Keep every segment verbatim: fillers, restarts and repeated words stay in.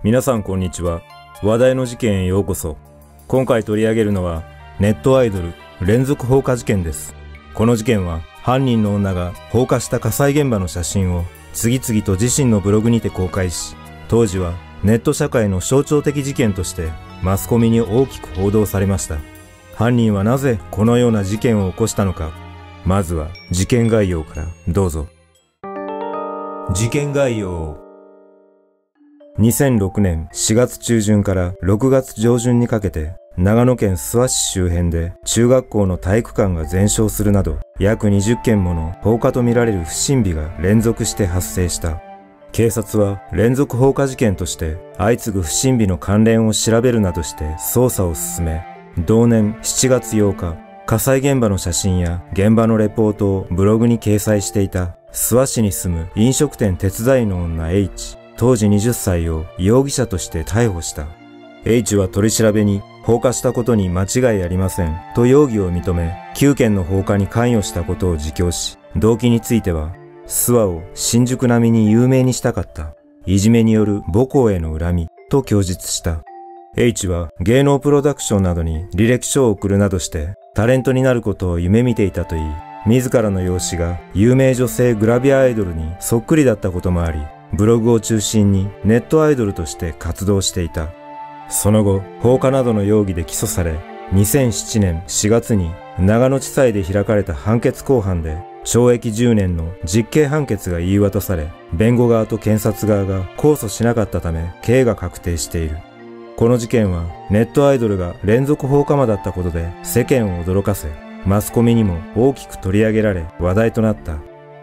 皆さんこんにちは。話題の事件へようこそ。今回取り上げるのはネットアイドル連続放火事件です。この事件は犯人の女が放火した火災現場の写真を次々と自身のブログにて公開し、当時はネット社会の象徴的事件としてマスコミに大きく報道されました。犯人はなぜこのような事件を起こしたのか。まずは事件概要からどうぞ。事件概要。にせんろくねんしがつちゅうじゅんからろくがつじょうじゅんにかけて、長野県諏訪市周辺で中学校の体育館が全焼するなど、約にじゅっけんもの放火とみられる不審火が連続して発生した。警察は連続放火事件として相次ぐ不審火の関連を調べるなどして捜査を進め、同年しちがつようか、火災現場の写真や現場のレポートをブログに掲載していた諏訪市に住む飲食店手伝いの女 H、当時はたちを容疑者として逮捕した。H は取り調べに放火したことに間違いありませんと容疑を認め、きゅうけんの放火に関与したことを自供し、動機については諏訪を新宿並みに有名にしたかった、いじめによる母校への恨みと供述した。H は芸能プロダクションなどに履歴書を送るなどしてタレントになることを夢見ていたといい、自らの容姿が有名女性グラビアアイドルにそっくりだったこともあり、ブログを中心にネットアイドルとして活動していた。その後、放火などの容疑で起訴され、にせんななねんしがつに長野地裁で開かれた判決公判でちょうえきじゅうねんの実刑判決が言い渡され、弁護側と検察側が控訴しなかったため刑が確定している。この事件はネットアイドルが連続放火魔だったことで世間を驚かせ、マスコミにも大きく取り上げられ話題となった。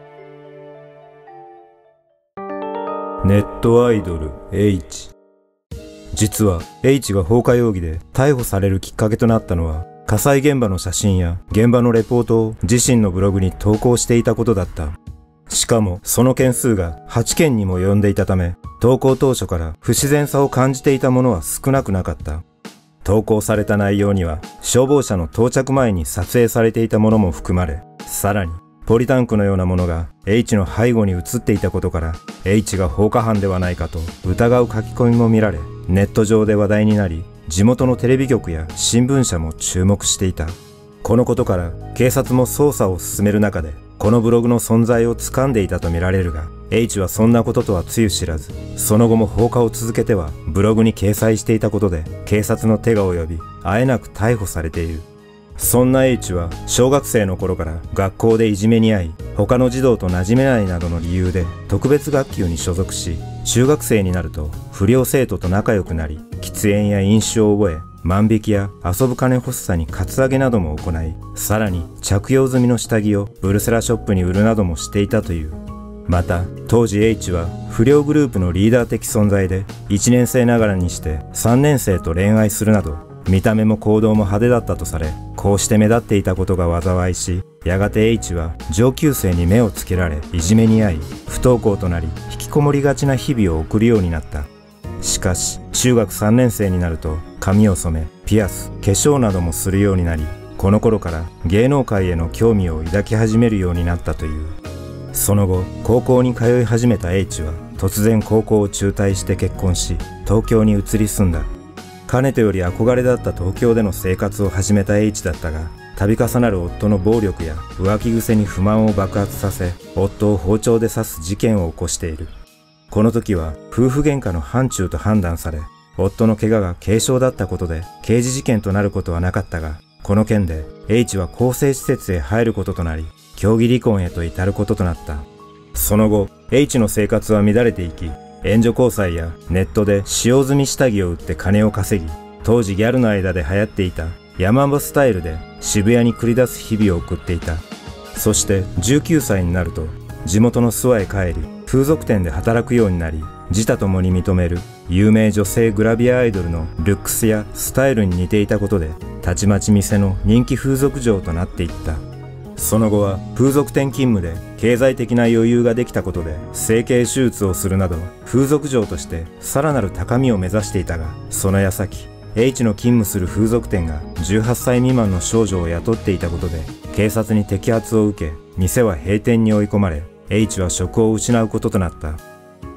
ネットアイドル H。実は H が放火容疑で逮捕されるきっかけとなったのは、火災現場の写真や現場のレポートを自身のブログに投稿していたことだった。しかもその件数がはちけんにも及んでいたため、投稿当初から不自然さを感じていたものは少なくなかった。投稿された内容には消防車の到着前に撮影されていたものも含まれ、さらにポリタンクのようなものが H の背後に映っていたことから、 H が放火犯ではないかと疑う書き込みも見られ、ネット上で話題になり、地元のテレビ局や新聞社も注目していた。このことから警察も捜査を進める中で、このブログの存在を掴んでいたとみられるが、 H はそんなこととはつゆ知らず、その後も放火を続けてはブログに掲載していたことで警察の手が及び、あえなく逮捕されている。そんな H は小学生の頃から学校でいじめに遭い、他の児童と馴染めないなどの理由で特別学級に所属し、中学生になると不良生徒と仲良くなり、喫煙や飲酒を覚え、万引きや遊ぶ金欲しさにカツアゲなども行い、さらに着用済みの下着をブルセラショップに売るなどもしていたという。また当時 H は不良グループのリーダー的存在で、いちねん生ながらにしてさんねん生と恋愛するなど、見た目も行動も派手だったとされ、こうして目立っていたことが災いし、やがて H は上級生に目をつけられ、いじめに遭い、不登校となり、引きこもりがちな日々を送るようになった。しかし中学さんねん生になると髪を染め、ピアス、化粧などもするようになり、この頃から芸能界への興味を抱き始めるようになったという。その後高校に通い始めた H は突然高校を中退して結婚し、東京に移り住んだ。かねてより憧れだった東京での生活を始めた H だったが、度重なる夫の暴力や浮気癖に不満を爆発させ、夫を包丁で刺す事件を起こしている。この時は夫婦喧嘩の範疇と判断され、夫の怪我が軽傷だったことで刑事事件となることはなかったが、この件で H は更生施設へ入ることとなり、協議離婚へと至ることとなった。その後 H の生活は乱れていき、援助交際やネットで使用済み下着を売って金を稼ぎ、当時ギャルの間で流行っていたヤマンバスタイルで渋谷に繰り出す日々を送っていた。そしてじゅうきゅうさいになると地元の諏訪へ帰り、風俗店で働くようになり、自他ともに認める有名女性グラビアアイドルのルックスやスタイルに似ていたことで、たちまち店の人気風俗嬢となっていった。その後は風俗店勤務で経済的な余裕ができたことで整形手術をするなど、風俗嬢としてさらなる高みを目指していたが、その矢先 H の勤務する風俗店がじゅうはっさい未満の少女を雇っていたことで警察に摘発を受け、店は閉店に追い込まれ、H は職を失うこととなった。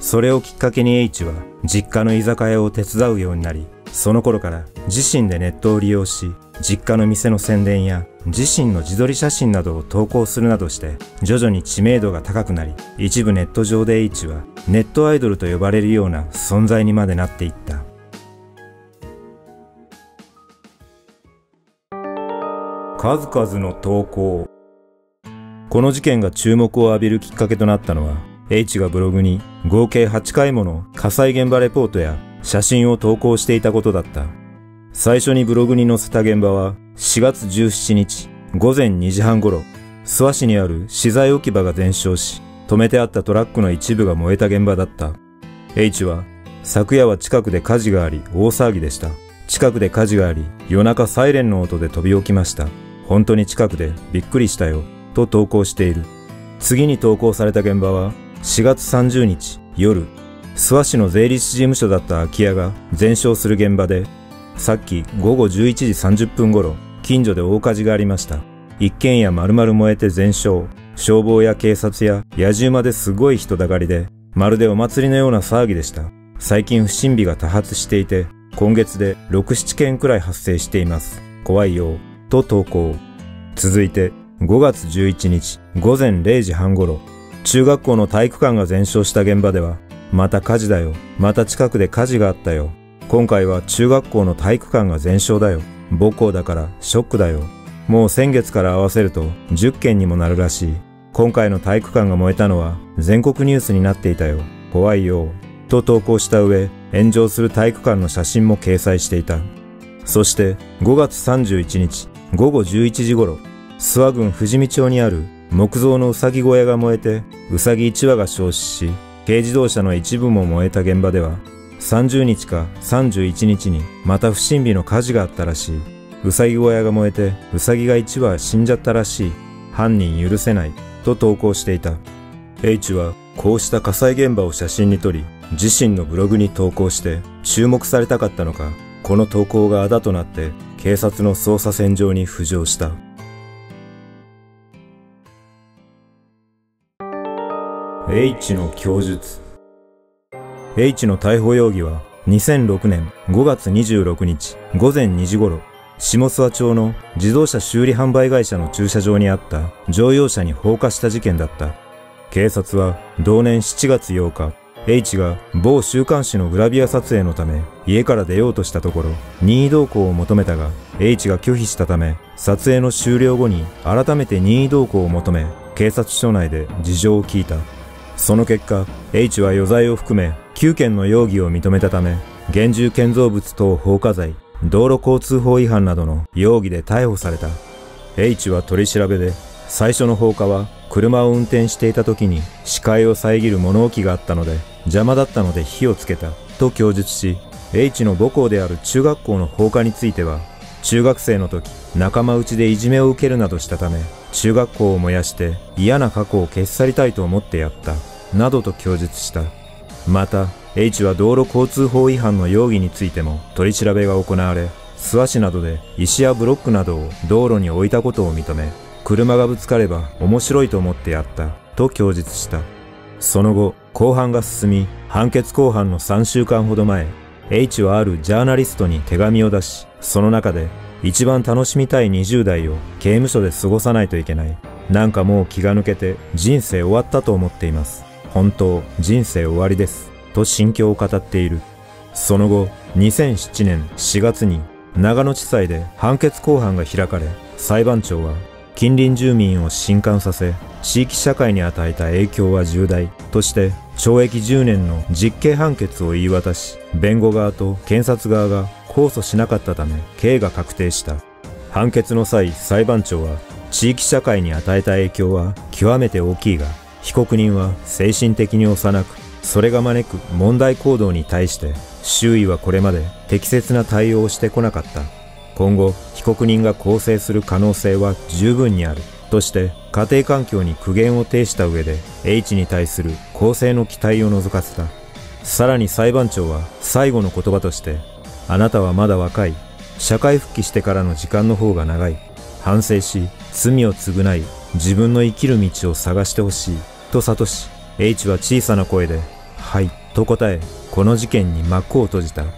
それをきっかけに H は実家の居酒屋を手伝うようになり、その頃から自身でネットを利用し、実家の店の宣伝や自身の自撮り写真などを投稿するなどして徐々に知名度が高くなり、一部ネット上で H はネットアイドルと呼ばれるような存在にまでなっていった。数々の投稿。この事件が注目を浴びるきっかけとなったのは、H がブログに合計はちかいもの火災現場レポートや写真を投稿していたことだった。最初にブログに載せた現場はしがつじゅうしちにちごぜんにじはん頃、諏訪市にある資材置き場が全焼し、止めてあったトラックの一部が燃えた現場だった。H は、昨夜は近くで火事があり大騒ぎでした。近くで火事があり、夜中サイレンの音で飛び起きました。本当に近くでびっくりしたよ、と投稿している。次に投稿された現場はしがつさんじゅうにち夜、諏訪市の税理士事務所だった空き家が全焼する現場で、さっきごごじゅういちじさんじゅっぷん頃、近所で大火事がありました。一軒家丸々燃えて全焼。消防や警察や野獣まですごい人だかりで、まるでお祭りのような騒ぎでした。最近不審火が多発していて、今月でろく、ななけんくらい発生しています。怖いよ、と投稿。続いて、ごがつじゅういちにちごぜんれいじはん頃、中学校の体育館が全焼した現場では、また火事だよ。また近くで火事があったよ。今回は中学校の体育館が全焼だよ。母校だからショックだよ。もう先月から合わせるとじゅっけんにもなるらしい。今回の体育館が燃えたのは全国ニュースになっていたよ。怖いよ。と投稿した上、炎上する体育館の写真も掲載していた。そしてごがつさんじゅういちにちごごじゅういちじ頃、諏訪郡富士見町にある木造のうさぎ小屋が燃えて、うさぎいちわが焼死し、軽自動車の一部も燃えた現場では、さんじゅうにちかさんじゅういちにちにまた不審火の火事があったらしい。うさぎ小屋が燃えて、うさぎがいちわ死んじゃったらしい。犯人許せない。と投稿していた。H はこうした火災現場を写真に撮り、自身のブログに投稿して注目されたかったのか、この投稿があだとなって警察の捜査線上に浮上した。H の供述。H の逮捕容疑はにせんろくねんごがつにじゅうろくにちごぜんにじ頃、下諏訪町の自動車修理販売会社の駐車場にあった乗用車に放火した事件だった。警察は同年しちがつようか、H が某週刊誌のグラビア撮影のため家から出ようとしたところ、任意同行を求めたが H が拒否したため、撮影の終了後に改めて任意同行を求め、警察署内で事情を聞いた。その結果、H は余罪を含めきゅうけんの容疑を認めたため、現住建造物等放火罪、道路交通法違反などの容疑で逮捕された。H は取り調べで、最初の放火は車を運転していた時に視界を遮る物置があったので邪魔だったので火をつけたと供述し、 H の母校である中学校の放火については、中学生の時仲間内でいじめを受けるなどしたため、中学校を燃やして嫌な過去を消し去りたいと思ってやったなどと供述した。また H は道路交通法違反の容疑についても取り調べが行われ、諏訪市などで石やブロックなどを道路に置いたことを認め、車がぶつかれば面白いと思ってやったと供述した。その後公判が進み、判決公判のさんしゅうかんほど前、 H はあるジャーナリストに手紙を出し、その中で一番楽しみたいにじゅうだいを刑務所で過ごさないといけない。なんかもう気が抜けて人生終わったと思っています。本当、人生終わりです。と心境を語っている。その後、にせんななねんしがつに長野地裁で判決公判が開かれ、裁判長は近隣住民を震撼させ、地域社会に与えた影響は重大としてちょうえきじゅうねんの実刑判決を言い渡し、弁護側と検察側が控訴しなかったため刑が確定した。判決の際、裁判長は地域社会に与えた影響は極めて大きいが、被告人は精神的に幼く、それが招く問題行動に対して周囲はこれまで適切な対応をしてこなかった。今後被告人が更生する可能性は十分にあるとして家庭環境に苦言を呈した上で H に対する更生の期待を除かせた。さらに裁判長は最後の言葉として、あなたはまだ若い。社会復帰してからの時間の方が長い。反省し罪を償い自分の生きる道を探してほしいと諭し、H は小さな声で、はいと答え、この事件に幕を閉じた。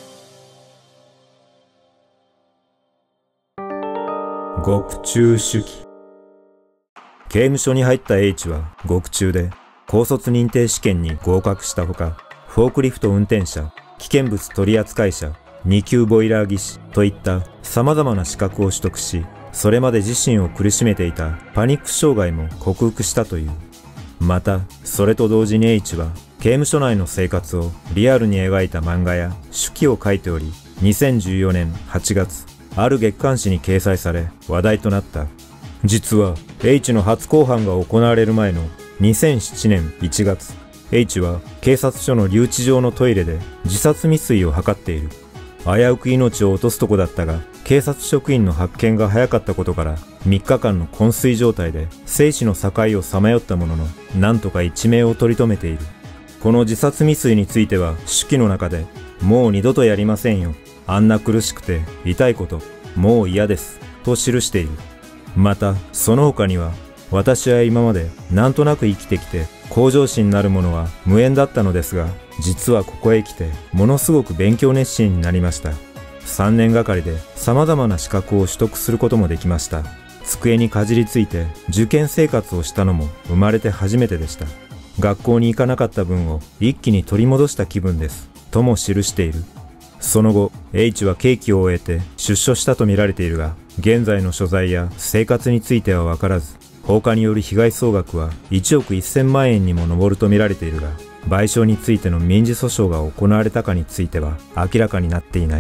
獄中手記。刑務所に入った H は獄中で高卒認定試験に合格したほか、フォークリフト運転者、危険物取扱者、に級ボイラー技師といった様々な資格を取得し、それまで自身を苦しめていたパニック障害も克服したという。また、それと同時に H は刑務所内の生活をリアルに描いた漫画や手記を書いており、にせんじゅうよねんはちがつ、ある月刊誌に掲載され話題となった。実は H の初公判が行われる前のにせんななねんいちがつ、H は警察署の留置場のトイレで自殺未遂を図っている。危うく命を落とすとこだったが、警察職員の発見が早かったことからみっかかんの昏睡状態で生死の境をさまよったものの、なんとか一命を取り留めている。この自殺未遂については手記の中で、もう二度とやりませんよ。あんな苦しくて痛いこと、もう嫌です。と記している。また、その他には、私は今までなんとなく生きてきて、向上心なるものは無縁だったのですが、実はここへ来て、ものすごく勉強熱心になりました。さんねんがかりで様々な資格を取得することもできました。机にかじりついて受験生活をしたのも生まれて初めてでした。学校に行かなかった分を一気に取り戻した気分です。とも記している。その後、H は刑期を終えて出所したとみられているが、現在の所在や生活については分からず、放火による被害総額はいちおくせんまんえんにも上るとみられているが、賠償についての民事訴訟が行われたかについては明らかになっていない。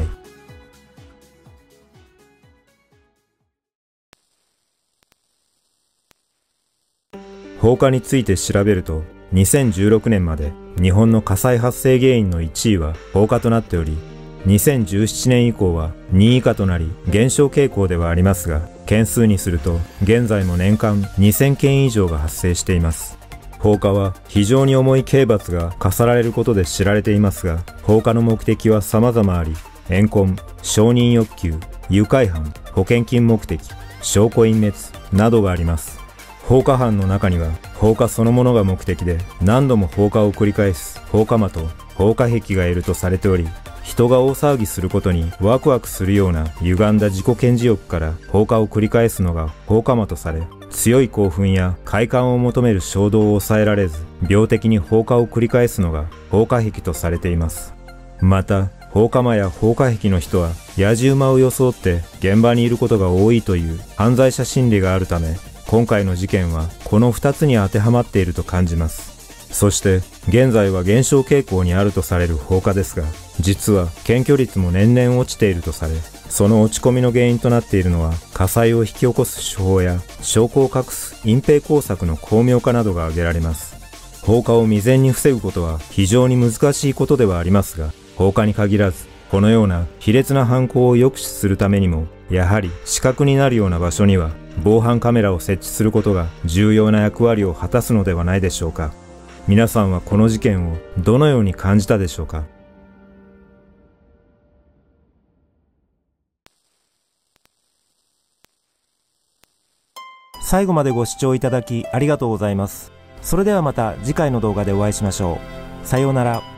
放火について調べると、にせんじゅうろくねんまで日本の火災発生原因のいちいは放火となっており、にせんじゅうななねん以降はにい以下となり減少傾向ではありますが、件数にすると現在も年間にせんけん以上が発生しています。放火は非常に重い刑罰が課されることで知られていますが、放火の目的は様々あり、怨恨、承認欲求、愉快犯、保険金目的、証拠隠滅などがあります。放火犯の中には放火そのものが目的で何度も放火を繰り返す放火魔と放火癖がいるとされており、人が大騒ぎすることにワクワクするような歪んだ自己顕示欲から放火を繰り返すのが放火魔とされ、強い興奮や快感を求める衝動を抑えられず病的に放火を繰り返すのが放火癖とされています。また、放火魔や放火癖の人は野じ馬を装って現場にいることが多いという犯罪者心理があるため、今回の事件はこのふたつに当てはまっていると感じます。そして現在は減少傾向にあるとされる放火ですが、実は検挙率も年々落ちているとされ、その落ち込みの原因となっているのは火災を引き起こす手法や証拠を隠す隠蔽工作の巧妙化などが挙げられます。放火を未然に防ぐことは非常に難しいことではありますが、放火に限らずこのような卑劣な犯行を抑止するためにも、やはり死角になるような場所には防犯カメラを設置することが重要な役割を果たすのではないでしょうか。皆さんはこの事件をどのように感じたでしょうか。 最後までご視聴いただきありがとうございます。それではまた次回の動画でお会いしましょう。さようなら。